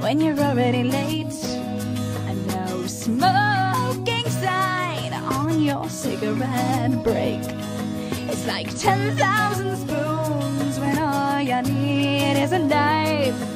when you're already late. And no smoking sign on your cigarette break. It's like 10,000 spoons when all you need is a knife.